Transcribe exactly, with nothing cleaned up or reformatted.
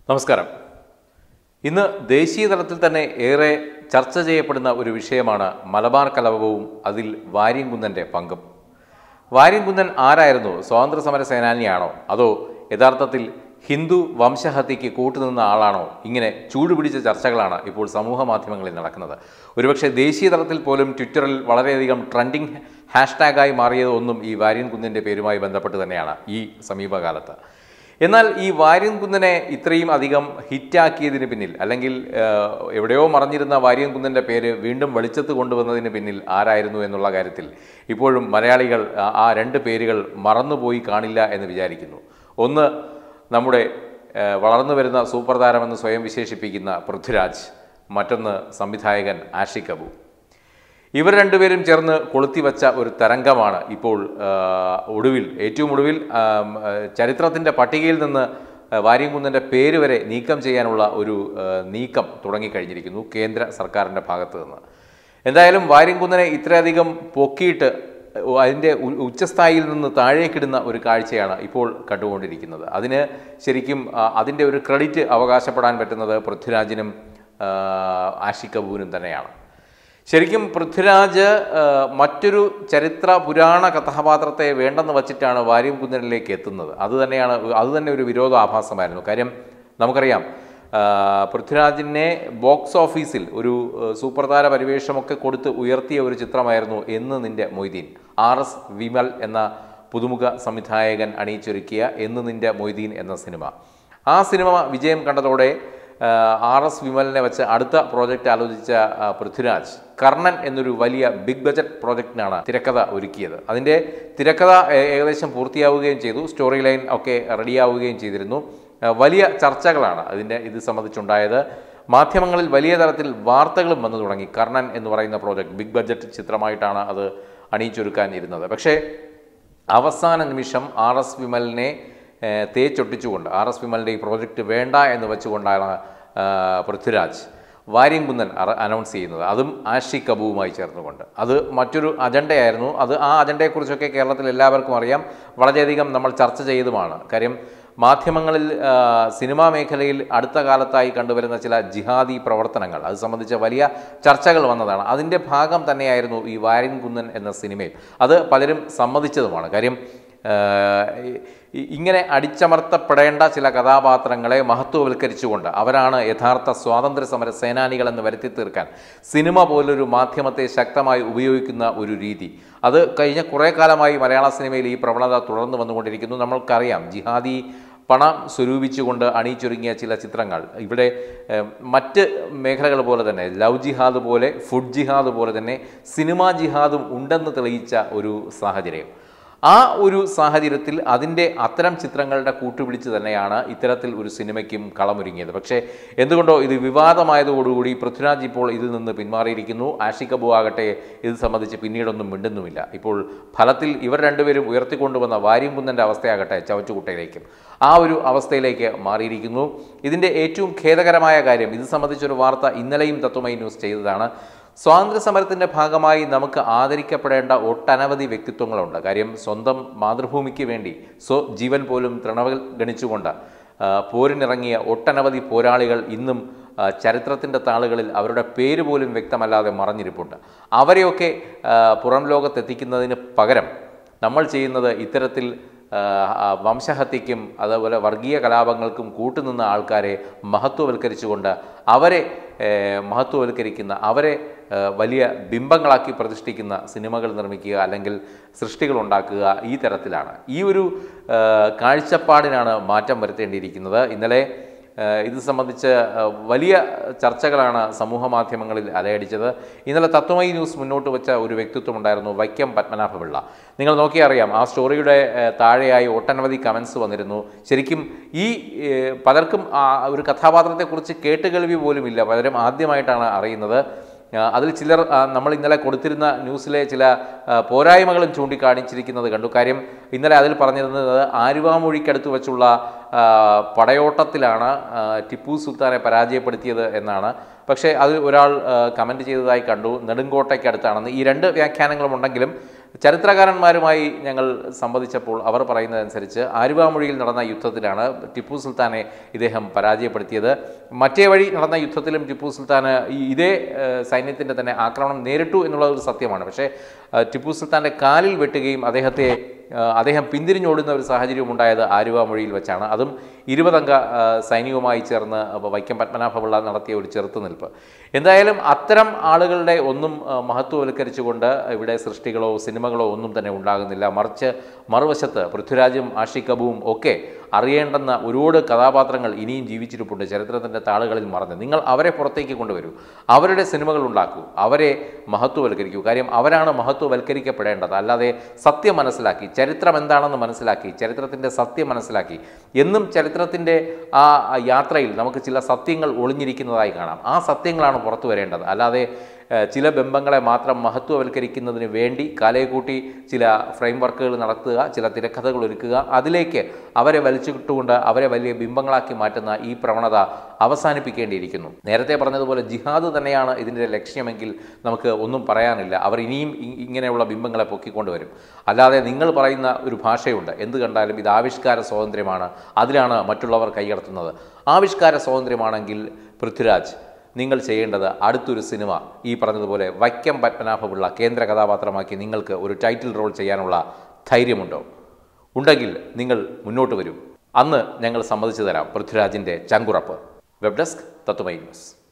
നമസ്കാരം. ഇന്ന് ദേശീയ തലത്തിൽ തന്നെ ഏറെ ചർച്ച ചെയ്യപ്പെടുന്ന ഒരു വിഷയമാണ് മലബാർ കലാപവും അതിൽ വാര്യംകുന്നൻ്റെ പങ്കും. വാര്യംകുന്നൻ ആരായിരുന്നു? സ്വാതന്ത്ര്യ സമര സേനാനിയാണോ അതോ യഥാർത്ഥത്തിൽ ഹിന്ദു വംശഹത്യയ്ക്ക് കൂട്ടുനിന്ന ആളാണോ? ഇങ്ങനെ ചൂടുപിടിച്ച ചർച്ചകളാണ് ഇപ്പോൾ സമൂഹ മാധ്യമങ്ങളിൽ നടക്കുന്നത്. ഒരുപക്ഷെ ദേശീയ തലത്തിൽ പോലും ട്വിറ്ററിൽ വളരെയധികം ട്രെൻഡിങ് ഹാഷ്ടാഗായി മാറിയതൊന്നും ഈ വാര്യംകുന്നൻ്റെ പേരുമായി ബന്ധപ്പെട്ട് തന്നെയാണ് ഈ സമീപകാലത്ത്. എന്നാൽ ഈ വാര്യംകുന്നനെ ഇത്രയും അധികം ഹിറ്റാക്കിയതിന് പിന്നിൽ, അല്ലെങ്കിൽ എവിടെയോ മറഞ്ഞിരുന്ന വാര്യംകുന്നൻ്റെ പേര് വീണ്ടും വെളിച്ചത്ത് കൊണ്ടുവന്നതിന് പിന്നിൽ ആരായിരുന്നു എന്നുള്ള കാര്യത്തിൽ ഇപ്പോഴും മലയാളികൾ ആ രണ്ട് പേരുകൾ മറന്നുപോയി കാണില്ല എന്ന് വിചാരിക്കുന്നു. ഒന്ന്, നമ്മുടെ വളർന്നു വരുന്ന സൂപ്പർ താരമെന്ന് സ്വയം വിശേഷിപ്പിക്കുന്ന പൃഥ്വിരാജ്, മറ്റൊന്ന് സംവിധായകൻ ആഷിഖ് കപൂർ. ഇവർ രണ്ടുപേരും ചേർന്ന് കൊളുത്തിവെച്ച ഒരു തരംഗമാണ് ഇപ്പോൾ ഒടുവിൽ ഏറ്റവും ഒടുവിൽ ചരിത്രത്തിൻ്റെ പട്ടികയിൽ നിന്ന് വാര്യംകുന്നൻ്റെ പേര് വരെ നീക്കം ചെയ്യാനുള്ള ഒരു നീക്കം തുടങ്ങിക്കഴിഞ്ഞിരിക്കുന്നു കേന്ദ്ര സർക്കാരിൻ്റെ ഭാഗത്തു നിന്ന്. എന്തായാലും വാര്യംകുന്നനെ ഇത്രയധികം പൊക്കിയിട്ട് അതിൻ്റെ ഉച്ചസ്ഥായിയിൽ നിന്ന് താഴേക്കിടുന്ന ഒരു കാഴ്ചയാണ് ഇപ്പോൾ കണ്ടുകൊണ്ടിരിക്കുന്നത്. അതിന് ശരിക്കും അതിൻ്റെ ഒരു ക്രെഡിറ്റ് അവകാശപ്പെടാൻ പറ്റുന്നത് പൃഥ്വിരാജിനും ആഷിഖ് കപൂരും തന്നെയാണ്. ശരിക്കും പൃഥ്വിരാജ് മറ്റൊരു ചരിത്ര പുരാണ കഥാപാത്രത്തെ വേണ്ടെന്ന് വച്ചിട്ടാണ് വാര്യംകുന്നനിലേക്ക് എത്തുന്നത്. അത് തന്നെയാണ് അത് തന്നെ ഒരു വിരോധാഭാസമായിരുന്നു. കാര്യം നമുക്കറിയാം, പൃഥ്വിരാജിനെ ബോക്സ് ഓഫീസിൽ ഒരു സൂപ്പർ താര പരിവേഷമൊക്കെ കൊടുത്ത് ഉയർത്തിയ ഒരു ചിത്രമായിരുന്നു എന്ന് നിൻ്റെ മൊയ്തീൻ. ആർ എസ് വിമൽ എന്ന പുതുമുഖ സംവിധായകൻ അണിയിച്ചൊരുക്കിയ എന്ന് നിൻ്റെ മൊയ്തീൻ എന്ന സിനിമ. ആ സിനിമ വിജയം കണ്ടതോടെ ആർ എസ് വിമലിനെ വെച്ച് അടുത്ത പ്രോജക്റ്റ് ആലോചിച്ച പൃഥ്വിരാജ് കർണൻ എന്നൊരു വലിയ ബിഗ് ബജറ്റ് പ്രോജക്റ്റിനാണ് തിരക്കഥ ഒരുക്കിയത്. അതിൻ്റെ തിരക്കഥ ഏകദേശം പൂർത്തിയാവുകയും ചെയ്തു. സ്റ്റോറി ലൈൻ ഒക്കെ റെഡിയാവുകയും ചെയ്തിരുന്നു. വലിയ ചർച്ചകളാണ് അതിൻ്റെ ഇത് സംബന്ധിച്ചുണ്ടായത്. മാധ്യമങ്ങളിൽ വലിയ തരത്തിൽ വാർത്തകളും വന്നു തുടങ്ങി. കർണൻ എന്ന് പറയുന്ന പ്രോജക്റ്റ് ബിഗ് ബഡ്ജറ്റ് ചിത്രമായിട്ടാണ് അത് അണിയിച്ചൊരുക്കാൻ ഇരുന്നത്. പക്ഷേ അവസാന നിമിഷം ആർ എസ് വിമലിനെ തേച്ചൊട്ടിച്ചുകൊണ്ട് ആർ എസ് വിമലിൻ്റെ ഈ പ്രോജക്റ്റ് വേണ്ട എന്ന് വെച്ചുകൊണ്ടാണ് പൃഥ്വിരാജ് വാര്യംകുന്നൻ അനൗൺസ് ചെയ്യുന്നത്. അതും ആഷിഖ് കപൂറുമായി ചേർന്നുകൊണ്ട്. അത് മറ്റൊരു അജണ്ടയായിരുന്നു. അത് ആ അജണ്ടയെക്കുറിച്ചൊക്കെ കേരളത്തിൽ എല്ലാവർക്കും അറിയാം. വളരെയധികം നമ്മൾ ചർച്ച ചെയ്തുമാണ്. കാര്യം മാധ്യമങ്ങളിൽ സിനിമാ മേഖലയിൽ അടുത്ത കാലത്തായി കണ്ടുവരുന്ന ചില ജിഹാദി പ്രവർത്തനങ്ങൾ അത് സംബന്ധിച്ച വലിയ ചർച്ചകൾ വന്നതാണ്. അതിൻ്റെ ഭാഗം തന്നെയായിരുന്നു ഈ വാര്യംകുന്നൻ എന്ന സിനിമയിൽ. അത് പലരും സമ്മതിച്ചതുമാണ്. കാര്യം ഇങ്ങനെ അടിച്ചമർത്തപ്പെടേണ്ട ചില കഥാപാത്രങ്ങളെ മഹത്വവൽക്കരിച്ചുകൊണ്ട് അവരാണ് യഥാർത്ഥ സ്വാതന്ത്ര്യ സമര സേനാനികളെന്ന് വരുത്തി തീർക്കാൻ സിനിമ പോലൊരു മാധ്യമത്തെ ശക്തമായി ഉപയോഗിക്കുന്ന ഒരു രീതി, അത് കഴിഞ്ഞ കുറേ കാലമായി മലയാള സിനിമയിൽ ഈ പ്രവണത തുടർന്നു വന്നുകൊണ്ടിരിക്കുന്നു. നമ്മൾക്കറിയാം, ജിഹാദി പണം സ്വരൂപിച്ചുകൊണ്ട് അണിയിച്ചൊരുങ്ങിയ ചില ചിത്രങ്ങൾ ഇവിടെ മറ്റ് മേഖലകൾ പോലെ തന്നെ ലവ് ജിഹാദ് പോലെ, ഫുഡ് ജിഹാദ് പോലെ തന്നെ സിനിമാ ജിഹാദും ഉണ്ടെന്ന് തെളിയിച്ച ഒരു സാഹചര്യം. ആ ഒരു സാഹചര്യത്തിൽ അതിൻ്റെ അത്തരം ചിത്രങ്ങളുടെ കൂട്ടുപിടിച്ച് തന്നെയാണ് ഇത്തരത്തിൽ ഒരു സിനിമയ്ക്കും കളമൊരുങ്ങിയത്. പക്ഷേ എന്തുകൊണ്ടോ ഇത് വിവാദമായതോടുകൂടി പൃഥ്വിരാജ് ഇപ്പോൾ ഇതിൽ നിന്ന് പിന്മാറിയിരിക്കുന്നു. ആഷിഖ് കപൂർ ആകട്ടെ ഇത് സംബന്ധിച്ച് പിന്നീടൊന്നും മിണ്ടുന്നുമില്ല. ഇപ്പോൾ ഫലത്തിൽ ഇവർ രണ്ടുപേരും ഉയർത്തിക്കൊണ്ടുവന്ന വാര്യംകുന്നൻ്റെ അവസ്ഥയാകട്ടെ ചവറ്റുകുട്ടയിലേക്കും ആ ഒരു അവസ്ഥയിലേക്ക് മാറിയിരിക്കുന്നു. ഇതിൻ്റെ ഏറ്റവും ഖേദകരമായ കാര്യം, ഇത് സംബന്ധിച്ചൊരു വാർത്ത ഇന്നലെയും തത്വമയി ന്യൂസ് ചെയ്തതാണ്. സ്വാതന്ത്ര്യ സമരത്തിൻ്റെ ഭാഗമായി നമുക്ക് ആദരിക്കപ്പെടേണ്ട ഒട്ടനവധി വ്യക്തിത്വങ്ങളുണ്ട്. കാര്യം സ്വന്തം മാതൃഭൂമിക്ക് വേണ്ടി സ്വ ജീവൻ പോലും തൃണവൽഗണിച്ചുകൊണ്ട് പോരിനിറങ്ങിയ ഒട്ടനവധി പോരാളികൾ ഇന്നും ചരിത്രത്തിൻ്റെ താളുകളിൽ അവരുടെ പേര് പോലും വ്യക്തമല്ലാതെ മറഞ്ഞിരിപ്പുണ്ട്. അവരെയൊക്കെ പുറം ലോകത്തെത്തിക്കുന്നതിന് പകരം നമ്മൾ ചെയ്യുന്നത് ഇത്തരത്തിൽ വംശഹത്യയ്ക്കും അതുപോലെ വർഗീയ കലാപങ്ങൾക്കും കൂട്ടുനിന്ന ആൾക്കാരെ മഹത്വവൽക്കരിച്ചുകൊണ്ട് അവരെ മഹത്വവൽക്കരിക്കുന്ന, അവരെ വലിയ ബിംബങ്ങളാക്കി പ്രതിഷ്ഠിക്കുന്ന സിനിമകൾ നിർമ്മിക്കുക, അല്ലെങ്കിൽ സൃഷ്ടികൾ ഉണ്ടാക്കുക. ഈ തരത്തിലാണ് ഈ ഒരു കാഴ്ചപ്പാടിനാണ് മാറ്റം വരുത്തേണ്ടിയിരിക്കുന്നത്. ഇന്നലെ ഇത് സംബന്ധിച്ച് വലിയ ചർച്ചകളാണ് സമൂഹ മാധ്യമങ്ങളിൽ അലയടിച്ചത്. ഇന്നലെ തത്വമയി ന്യൂസ് മുന്നോട്ട് വെച്ച ഒരു വ്യക്തിത്വം ഉണ്ടായിരുന്നു, വൈക്കം പത്മനാഭപിള്ള. നിങ്ങൾ നോക്കിയാൽ അറിയാം, ആ സ്റ്റോറിയുടെ താഴെയായി ഒട്ടനവധി കമൻസ് വന്നിരുന്നു. ശരിക്കും ഈ പലർക്കും ഒരു കഥാപാത്രത്തെക്കുറിച്ച് കേട്ടുകേൾവി പോലുമില്ല, പലരും ആദ്യമായിട്ടാണ് അറിയുന്നത്. അതിൽ ചിലർ നമ്മൾ ഇന്നലെ കൊടുത്തിരുന്ന ന്യൂസിലെ ചില പോരായ്മകളും ചൂണ്ടിക്കാണിച്ചിരിക്കുന്നത് കണ്ടു. കാര്യം ഇന്നലെ അതിൽ പറഞ്ഞിരുന്നത് ആലുവാമൂഴിക്കടുത്ത് വെച്ചുള്ള പടയോട്ടത്തിലാണ് ടിപ്പു സുൽത്താനെ പരാജയപ്പെടുത്തിയത് എന്നാണ്. പക്ഷേ അത് ഒരാൾ കമൻറ്റ് ചെയ്തതായി കണ്ടു, നെടുങ്കോട്ടയ്ക്കടുത്താണെന്ന്. ഈ രണ്ട് വ്യാഖ്യാനങ്ങളും ഉണ്ടെങ്കിലും ചരിത്രകാരന്മാരുമായി ഞങ്ങൾ സംവദിച്ചപ്പോൾ അവർ പറയുന്നതനുസരിച്ച് ആലുവാമൊഴിയിൽ നടന്ന യുദ്ധത്തിലാണ് ടിപ്പു സുൽത്താനെ ഇദ്ദേഹം പരാജയപ്പെടുത്തിയത്. മറ്റേ വഴി നടന്ന യുദ്ധത്തിലും ടിപ്പു സുൽത്താന് ഈ ഇതേ സൈന്യത്തിൻ്റെ തന്നെ ആക്രമണം നേരിട്ടു എന്നുള്ളത് ഒരു സത്യമാണ്. പക്ഷേ ടിപ്പു സുൽത്താൻ്റെ കാലിൽ വെട്ടുകയും അദ്ദേഹത്തെ അദ്ദേഹം പിന്തിരിഞ്ഞോടുന്ന ഒരു സാഹചര്യം ഉണ്ടായത് ആലുവാമൊഴിയിൽ വെച്ചാണ്. അതും ഇരുപതംഗ സൈന്യവുമായി ചേർന്ന് വൈക്കം പത്മനാഭപിള്ള നടത്തിയ ഒരു ചെറുത്തുനിൽപ്പ്. എന്തായാലും അത്തരം ആളുകളുടെ ഒന്നും മഹത്വവൽക്കരിച്ചുകൊണ്ട് ഇവിടെ സൃഷ്ടികളോ സിനിമകളോ ഒന്നും തന്നെ ഉണ്ടാകുന്നില്ല. മറിച്ച് മറുവശത്ത് പൃഥ്വിരാജും ആഷിഖ് കപൂറും ഒക്കെ അറിയേണ്ടുന്ന ഒരുപാട് കഥാപാത്രങ്ങൾ ഇനിയും ജീവിച്ചിരിപ്പുണ്ട്, ചരിത്രത്തിൻ്റെ താളുകളിൽ മറന്ന്. നിങ്ങൾ അവരെ പുറത്തേക്ക് കൊണ്ടുവരൂ, അവരുടെ സിനിമകൾ ഉണ്ടാക്കൂ, അവരെ മഹത്വവൽക്കരിക്കൂ. കാര്യം അവരാണ് മഹത്വവൽക്കരിക്കപ്പെടേണ്ടത്. അല്ലാതെ സത്യം മനസ്സിലാക്കി, ചരിത്രം എന്താണെന്ന് മനസ്സിലാക്കി, ചരിത്രത്തിൻ്റെ സത്യം മനസ്സിലാക്കി. എന്നും ചരിത്രത്തിൻ്റെ ആ യാത്രയിൽ നമുക്ക് ചില സത്യങ്ങൾ ഒളിഞ്ഞിരിക്കുന്നതായി കാണാം. ആ സത്യങ്ങളാണ് പുറത്തു വരേണ്ടത്. അല്ലാതെ ചില ബിംബങ്ങളെ മാത്രം മഹത്വവൽക്കരിക്കുന്നതിന് വേണ്ടി കാലയെക്കൂട്ടി ചില ഫ്രെയിം വർക്കുകൾ നടത്തുക, ചില തിരക്കഥകൾ ഒരുക്കുക, അതിലേക്ക് അവരെ വലിച്ചുകിട്ടുകൊണ്ട് അവരെ വലിയ ബിംബങ്ങളാക്കി മാറ്റുന്ന ഈ പ്രവണത അവസാനിപ്പിക്കേണ്ടിയിരിക്കുന്നു. നേരത്തെ പറഞ്ഞതുപോലെ ജിഹാദ് തന്നെയാണ് ഇതിൻ്റെ ലക്ഷ്യമെങ്കിൽ നമുക്ക് ഒന്നും പറയാനില്ല. അവർ ഇനിയും ഇങ്ങനെയുള്ള ബിംബങ്ങളെ പൊക്കിക്കൊണ്ടുവരും. അല്ലാതെ നിങ്ങൾ പറയുന്ന ഒരു ഭാഷയുണ്ട്, എന്ത് കണ്ടാലും ഇത് ആവിഷ്കാര സ്വാതന്ത്ര്യമാണ്, അതിലാണ് മറ്റുള്ളവർ കൈകടത്തുന്നത്. ആവിഷ്കാര സ്വാതന്ത്ര്യമാണെങ്കിൽ പൃഥ്വിരാജ്, നിങ്ങൾ ചെയ്യേണ്ടത് അടുത്തൊരു സിനിമ ഈ പറഞ്ഞതുപോലെ വൈക്കം പത്മനാഭപിള്ള കേന്ദ്ര കഥാപാത്രമാക്കി നിങ്ങൾക്ക് ഒരു ടൈറ്റിൽ റോൾ ചെയ്യാനുള്ള ധൈര്യമുണ്ടോ? ഉണ്ടെങ്കിൽ നിങ്ങൾ മുന്നോട്ട് വരൂ. അന്ന് ഞങ്ങൾ സമ്മതിച്ചു തരാം പൃഥ്വിരാജിൻ്റെ ചങ്കുറപ്പ്. Web desk Tatwamayi news.